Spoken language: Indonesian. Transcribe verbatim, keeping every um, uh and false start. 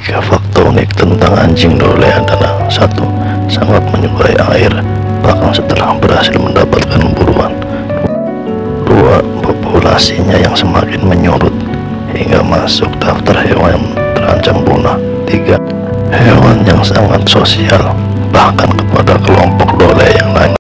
Tiga fakta unik tentang anjing dole adalah: satu, sangat menyukai air, bahkan setelah berhasil mendapatkan buruan. Dua, populasinya yang semakin menurun hingga masuk daftar hewan terancam punah. Tiga, hewan yang sangat sosial, bahkan kepada kelompok dole yang lain.